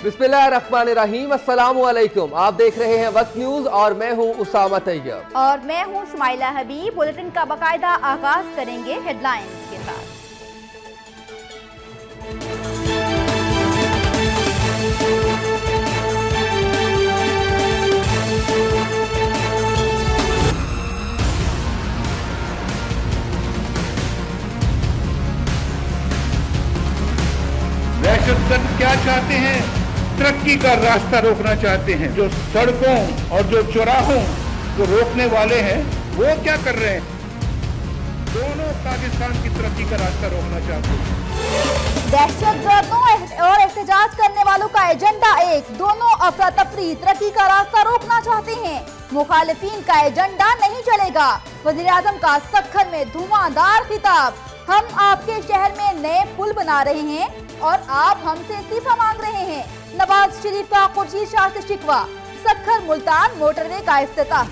बिस्मिल्लाहिर्रहमानिर्रहीम, अस्सलामु अलैकुम। आप देख रहे हैं वक्त न्यूज और मैं हूं उसामा तैयब और मैं हूं शुमाइला हबीब। बुलेटिन का बाकायदा आगाज करेंगे हेडलाइंस के साथ। दहशतगर्द क्या चाहते हैं? तरक्की का रास्ता रोकना चाहते हैं। जो सड़कों और जो चौराहों को रोकने वाले हैं वो क्या कर रहे हैं? दोनों पाकिस्तान की तरक्की का रास्ता रोकना चाहते हैं। दहशतगर्दों और एहतजाज करने वालों का एजेंडा एक, दोनों अफरा तफरी तरक्की का रास्ता रोकना चाहते हैं। मुखालिफिन का एजेंडा नहीं चलेगा। वज़ीर आज़म का सखर में धुआंधार खिताब, हम आपके शहर में नए पुल बना रहे हैं और आप हमसे इस्तीफा मांग रहे हैं। नवाज शरीफ का खुर्शीद शाह से शिकवा, सखर मुल्तान मोटरवे का इफ्तिताह।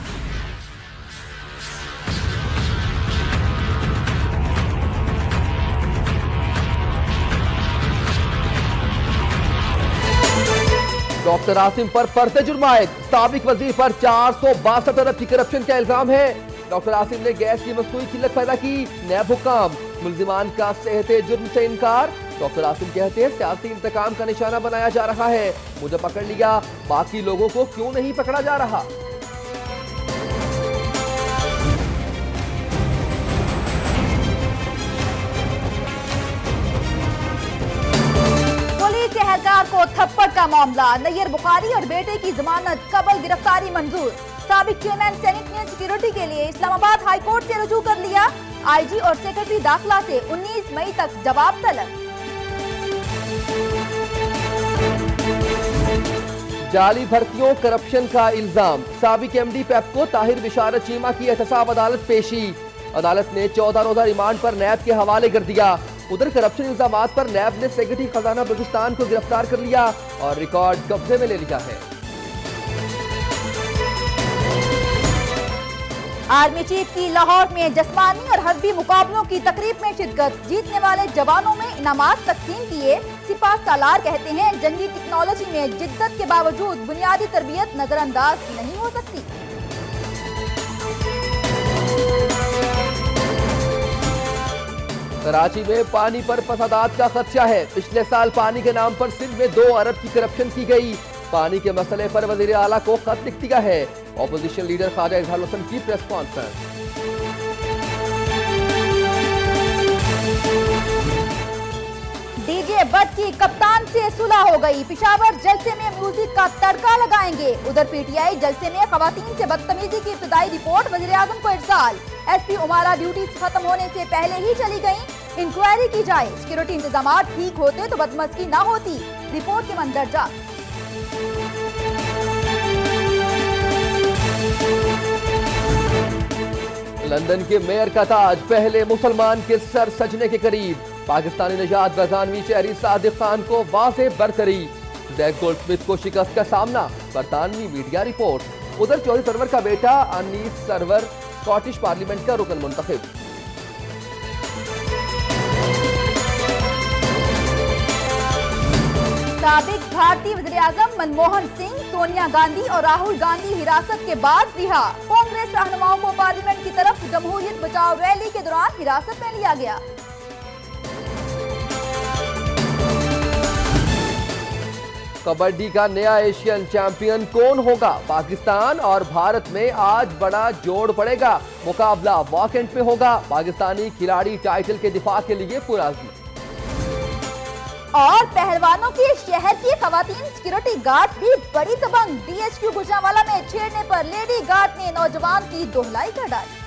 डॉक्टर आसिम पर फर्द जुर्मायत, साबिक वजीर पर 462 अरब की करप्शन का इल्जाम है। डॉक्टर आसिम ने गैस की मसनूई किल्लत पैदा की, नैब हुक्म, मुल्जिमान का सेहते जुर्म से इनकार। डॉक्टर आसिम कहते हैं सियासी इंतकाम का निशाना बनाया जा रहा है, मुझे पकड़ लिया, बाकी लोगों को क्यों नहीं पकड़ा जा रहा। पुलिस एहलकार को थप्पड़ का मामला, नैयर बुखारी और बेटे की जमानत कबल गिरफ्तारी मंजूर। साबिक चेयरमैन सैनिक ने सिक्योरिटी के लिए इस्लामाबाद हाई कोर्ट से रुजू कर लिया। आईजी और सेक्रेटरी दाखिला से 19 मई तक जवाब तलब। जाली भर्तियों करप्शन का इल्जाम, साबिक एमडी पेप्को ताहिर बिशारत चीमा की एहतसाब अदालत पेशी। अदालत ने 14 रोजा रिमांड पर नैब के हवाले कर दिया। उधर करप्शन इल्जामात पर नैब ने सेक्रेटरी खजाना बलूचिस्तान को गिरफ्तार कर लिया और रिकॉर्ड कब्जे में ले लिया है। आर्मी चीफ की लाहौर में जिस्मानी और हर्बी मुकाबलों की तकरीब में शिरकत, जीतने वाले जवानों में इनामात तकसीम किए। सिपाह सालार कहते हैं जंगी टेक्नोलॉजी में जिद्दत के बावजूद बुनियादी तरबियत नजरअंदाज नहीं हो सकती। कराची में पानी पर फसादात का खदशा है। पिछले साल पानी के नाम पर सिंध में 2 अरब की करप्शन की गई। पानी के मसले पर वजीर आला को खत लिख दिया है। ऑपोजिशन लीडर ख्वाजा इजहार हुसैन की प्रेस कॉन्फ्रेंस। डीजे बट की कप्तान से सुलह हो गई, पिशावर जलसे में म्यूजिक का तड़का लगाएंगे। उधर पीटीआई जलसे में खवातीन से बदतमीजी की इब्तिदाई रिपोर्ट वज़ीर आज़म को इरसाल। एसपी उमारा ड्यूटी खत्म होने से पहले ही चली गई, इंक्वायरी की जाए। सिक्योरिटी इंतजाम ठीक होते तो बदमज़गी न होती, रिपोर्ट के मंदरजा। लंदन के मेयर का ताज पहले मुसलमान के सर सजने के करीब। पाकिस्तानी निजात बरतानवी शहरी सादिक खान को वाज़े बरतरी। जैक गोल्डस्मिथ को शिकस्त का सामना, बरतानवी मीडिया रिपोर्ट। उधर चौधरी सरवर का बेटा अनीस सरवर स्कॉटिश पार्लियामेंट का रुकन मुंतखब। साबिक भारतीय वज़ीर आज़म मनमोहन सिंह, सोनिया गांधी और राहुल गांधी हिरासत के बाद रिहा। कांग्रेस रहनुमाओं को पार्लियामेंट की तरफ जमहूरियत बचाओ रैली के दौरान हिरासत में लिया गया। कबड्डी का नया एशियन चैंपियन कौन होगा? पाकिस्तान और भारत में आज बड़ा जोड़ पड़ेगा। मुकाबला वॉकएंड में होगा। पाकिस्तानी खिलाड़ी टाइटल के दिफा के लिए पुरअज़्म। और पहलवानों के शहर की खवातीन सिक्योरिटी गार्ड भी बड़ी दबंग, डीएचक्यू गुजरांवाला में छेड़ने पर लेडी गार्ड ने नौजवान की दोहलाई कर डाली।